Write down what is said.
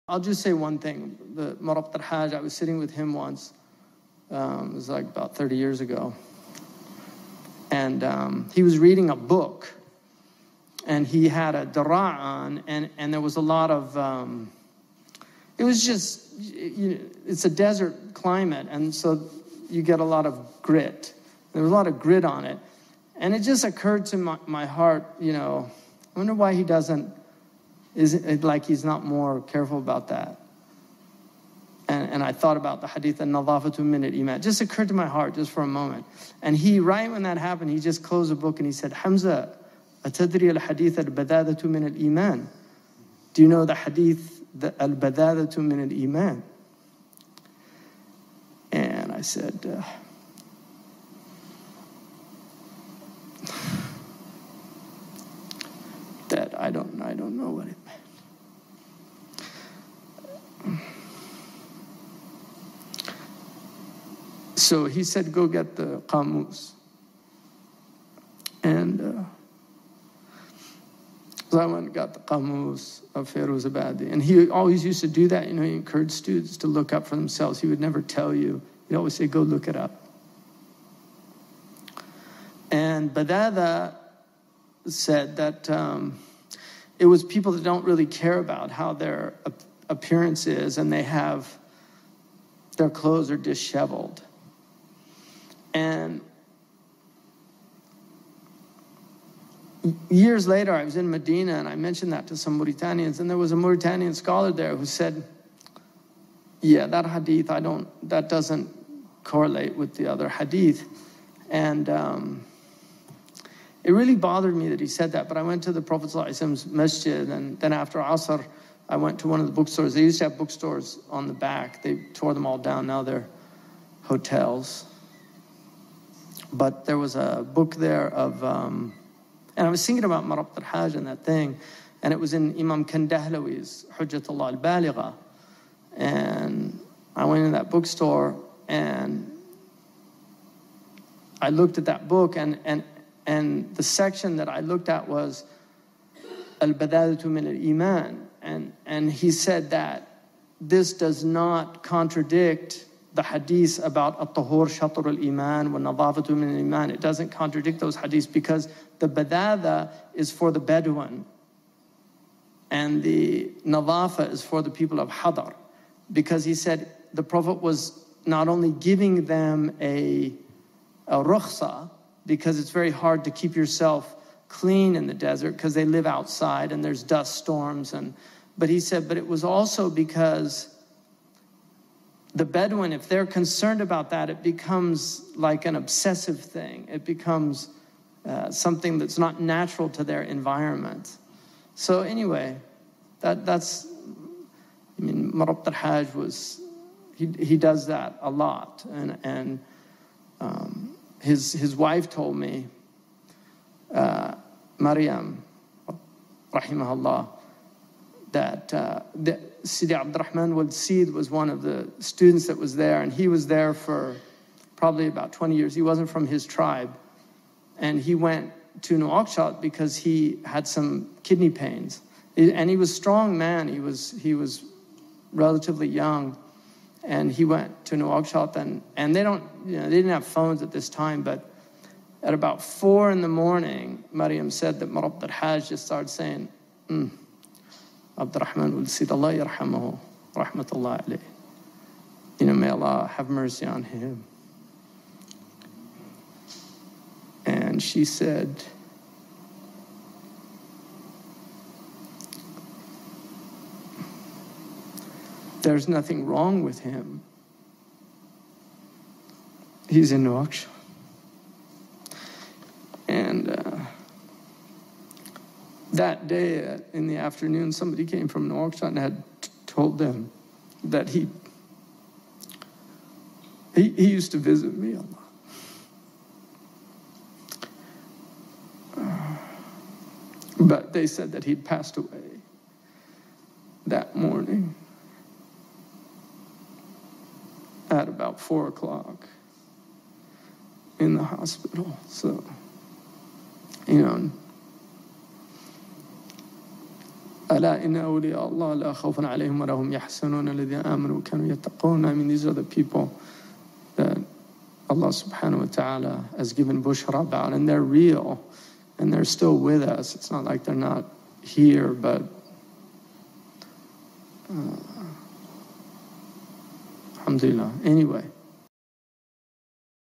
I'll just say one thing. The Marabt al-Hajj, I was sitting with him once. It was like about 30 years ago. And he was reading a book. And he had a dara on. And there was a lot of... it was just... it's a desert climate. And so you get a lot of grit. There was a lot of grit on it. And it just occurred to my heart, I wonder why he doesn't... Is it like he's not more careful about that? And I thought about the hadith, al-nadafatu min al-iman. It just occurred to my heart just for a moment. And right when that happened, he just closed the book and he said, Hamza, atadri al-hadith al-badadatu min al-iman. Do you know the hadith, al-badadatu min al-iman? And I said, that I don't know what it meant. So he said, go get the qamus. And so I went and got the qamus of Feroz Abadi. And he always used to do that. He encouraged students to look up for themselves. He would never tell you. He'd always say, go look it up. And Badada said that it was people that don't really care about how their appearance is, and their clothes are disheveled. And years later, I was in Medina, and I mentioned that to some Mauritanians, and there was a Mauritanian scholar there who said, yeah, that hadith, that doesn't correlate with the other hadith. And it really bothered me that he said that, but I went to the Prophet ﷺ's masjid, and then after Asr, I went to one of the bookstores. They used to have bookstores on the back. They tore them all down. Now they're hotels. But there was a book there of, and I was thinking about Marabt al-Hajj and that thing, and it was in Imam Kandahlawi's Hujjatullah al-Baligha. And I went in that bookstore, and I looked at that book, and the section that I looked at was al-badadatu min al-iman. And he said that this does not contradict the hadith about at-tahur shatr al-iman wa nadafatu min al-iman. It doesn't contradict those hadiths because the badada is for the Bedouin and the nadafa is for the people of Hadar. Because he said the Prophet was not only giving them a rukhsa, because it's very hard to keep yourself clean in the desert because they live outside and there's dust storms. But he said, but it was also because the Bedouin, if they're concerned about that, it becomes like an obsessive thing. It becomes something that's not natural to their environment. So anyway, that's, Marabt al-Hajj was, he does that a lot. And his wife told me, Maryam, rahimahullah, that Sidi Abdurrahman Wal-Sid was one of the students that was there, and he was there for probably about 20 years. He wasn't from his tribe, and he went to Nouakchott because he had some kidney pains. And he was a strong man. He was relatively young, and he went to Nouakchott, and they didn't have phones at this time, but at about 4 a.m, Maryam said that Marabt al-Hajj just started saying, Abdurrahman Wal-Sid, Allah yarhamahu, rahmatullah alayh. May Allah have mercy on him. And she said, there's nothing wrong with him. He's in Nouakchott. And that day in the afternoon, somebody came from Nouakchott and had told them that he used to visit me a lot. But they said that he'd passed away that morning at about 4 o'clock in the hospital. So, ألا إن أولياء الله لا خوف عليهم ولا هم يحزنون الذين آمنوا وكانوا يتقون. I mean, these are the people that Allah subhanahu wa ta'ala has given bushra about, and they're real, and they're still with us. It's not like they're not here, but alhamdulillah. Anyway.